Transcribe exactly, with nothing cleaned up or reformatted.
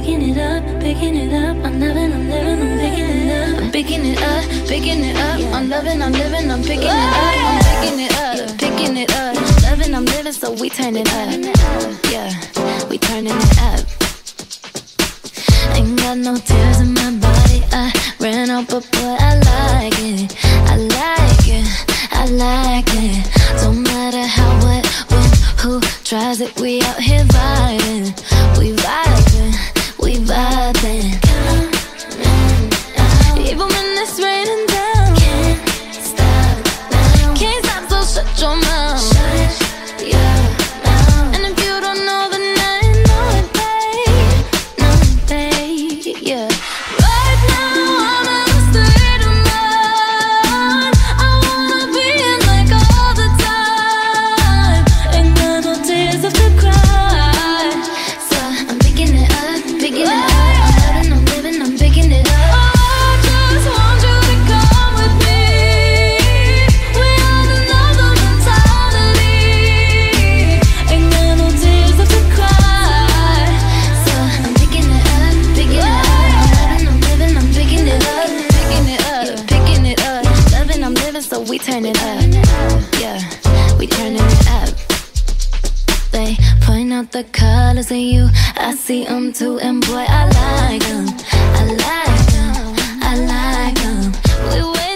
picking it up, picking it up. I'm loving, I'm living, I'm picking it up. I'm picking it up, picking it up. I'm loving, I'm living, I'm picking it up. I'm picking it up, picking it up. Loving, I'm living, so we turn it up. Yeah, we turning it up. Ain't got no tears in my body. I ran out, but boy, I like it. I like it, I like it. Don't matter how, what, when, who tries it. We out here vibing, we vibing, we vibing. Even when it's raining down, can't stop now. Can't stop, so shut your mouth. Shut your mouth. And if you don't know, then I know it, babe. Know it, babe, yeah. Right now I'm in a state of mind. I wanna be in like all the time. Ain't got no tears left to cry. So I'm picking it up, picking it up. I'm loving, I'm living, I'm picking it up. So we turn it up, yeah, we turning it up. They point out the colors in you, I see them too, and boy, I like them, I like them, I like them. We